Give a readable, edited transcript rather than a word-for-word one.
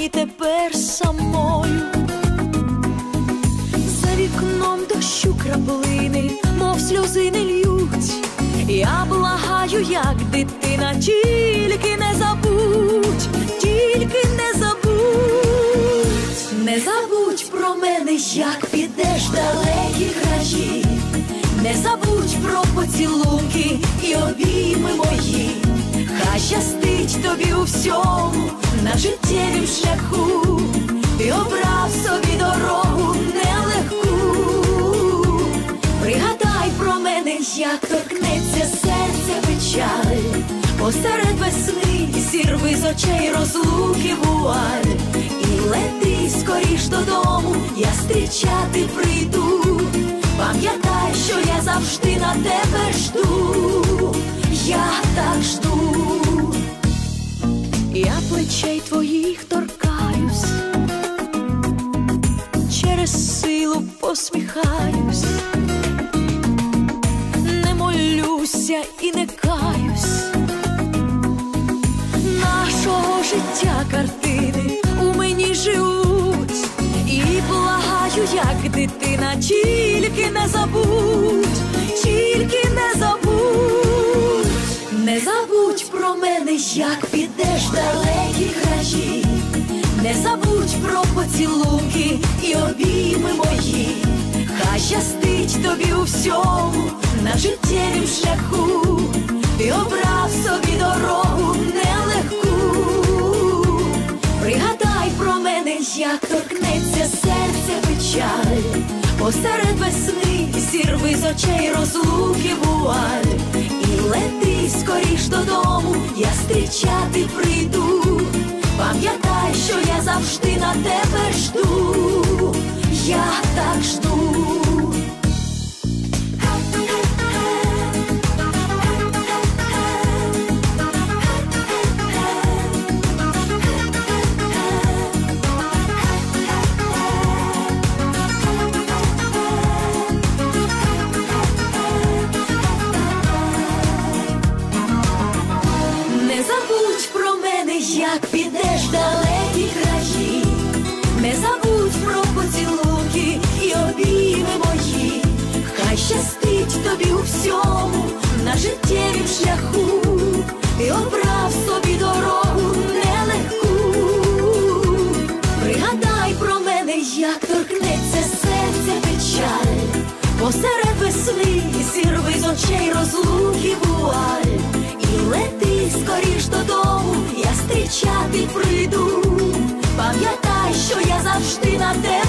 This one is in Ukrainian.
мені тепер самою. За вікном дощу краплини, мов сльози не льють. Я благаю, як дитина, тільки не забудь, тільки не забудь. Не забудь про мене, як підеш в далекі краї. Не забудь про поцілунки і обійми мої. Хай щастить тобі у всьому на життєвім шляху. Ти обрав собі дорогу нелегку. Пригадай про мене, як торкнеться серця печаль. Посеред весни зірви з очей розлуки вуаль. І лети скоріш додому, я зустрічати прийду. Пам'ятай, що я завжди на тебе жду. Я так жду. Я плечей твоїх торкаюсь, через силу посміхаюсь. Не молюся і не каюсь. Нашого життя картини у мені живуть. І благаю, як дитина, тільки не забудь, тільки не забудь. Не забудь про мене, як підеш в далекі краї. Не забудь про поцілунки і обійми мої. Хай щастить тобі у всьому на життєвім шляху. Ти обрав собі дорогу нелегку. Пригадай про мене, як торкнеться серця печаль. Посеред весни зірви з очей розлуки вуаль. І лети скоріш додому, я зустрічати прийду. Пам'ятай, що я завжди на тебе жду. Я так жду. Як підеш в далекі краї. Не забудь про поцілунки і обійми мої. Хай щастить тобі у всьому на життєвім шляху. Ти обрав собі дорогу нелегку. Пригадай про мене, як торкнеться серця печаль. Посеред весни зірви з очей розлуки вуаль. І лети скоріш додому, я зустрічати прийду. Пам'ятай, що я завжди на тебе